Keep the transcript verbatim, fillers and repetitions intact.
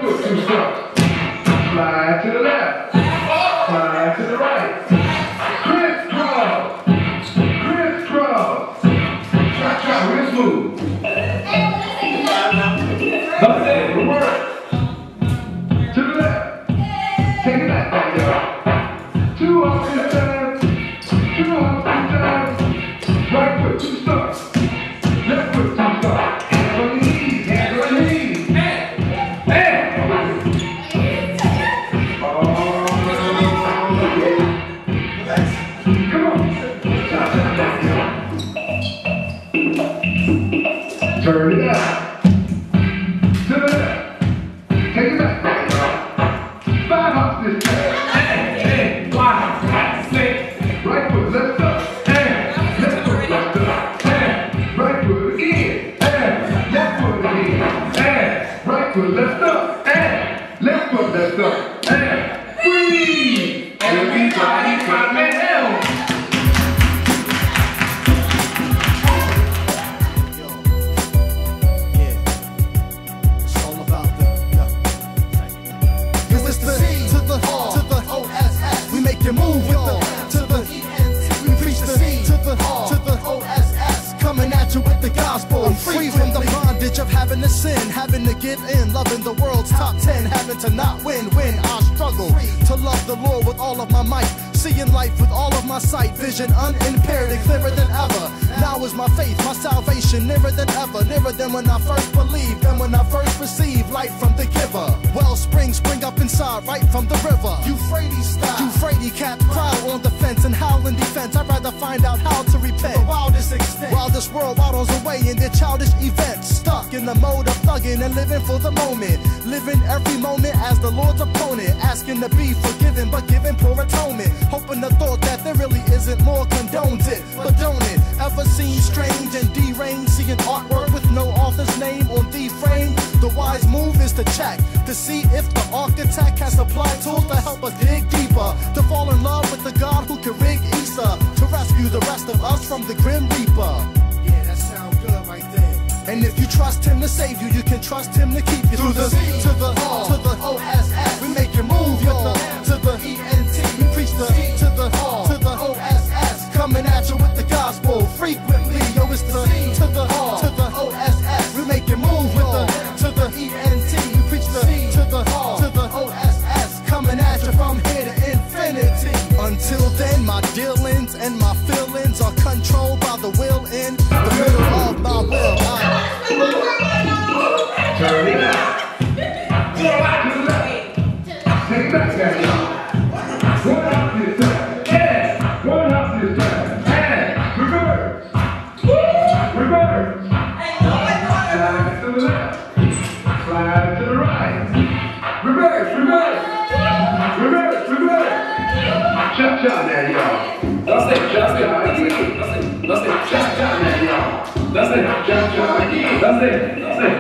foot, two steps. Slide to the left. Slide to the right. Crisscross. Crisscross. Try, try, real smooth. That's it, reverse. To the left. Take it back, back, y'all. Two hops this time. Two hops this time. Right foot, two steps. Left foot, two steps. Hands on your knees, hands on your knees. Hey, hey. Come on. Turn it out. To the left. Take it back, back, y'all. Five hops this time. Hey, hey, five, six. Right foot, left up. Hey, left foot, left up. Hey, right foot again. Hey, left foot again. Hey, right foot, left up. Hey, left foot, left up. Hey, freeze. Everybody clap their hands. Move with the to the we preach the C to the to the O S S, coming at you with the gospel. I'm free from the bondage of having to sin, having to give in, loving the world's top ten, having to not win when I struggle to love the Lord with all of my might, seeing life with all of my sight, vision unimpaired and clearer than ever. Now is my faith, my salvation, nearer than ever, nearer than when I first believed, than when I first received light from the giver. Wellspring spring up inside, right from the river. Euphrates style, Euphrates cat proud on the fence and howl in defense. I'd rather find out how to repent to the wildest extent, while this world waddles away in their childish events. Stuck in the mode of thugging and living for the moment, living every moment as the Lord's opponent, asking to be forgiven but giving poor atonement, hoping the thought that there really isn't more condones it. But don't it ever seem strange and deranged, seeing artwork with no author's name on the frame? The wise move is to check to see if the architect has supplied tools to help us dig deeper, to fall in love with the God who can rig Issa, to rescue the rest of us from the Grim Reaper. Yeah, that sounds good right there. And if you trust him to save you, you can trust him to keep you through the C to the R to the O S S. We make you move, y'all. To the E N T, we preach the C to the R to the O S S, coming at you with the gospel frequently. Yo, it's the C to the R to the O S S. We make you move with the to the E N T, we preach the C to the R to the O S S, coming at you from here to infinity. Until then, my dealings and my feelings are controlled by the will in the middle of my will. I Turn it out. To the left. Take it back there, y'all. One hop this time. Yeah. One hop this time. And reverse. Reverse. Slide to the left. Slide to the right. Reverse, reverse. Reverse, reverse. Chop, chop now, y'all. That's it, that's it, that's it, that's it, that's it. Chop, chop now, y'all. That's it, chop, chop. That's it, that's it.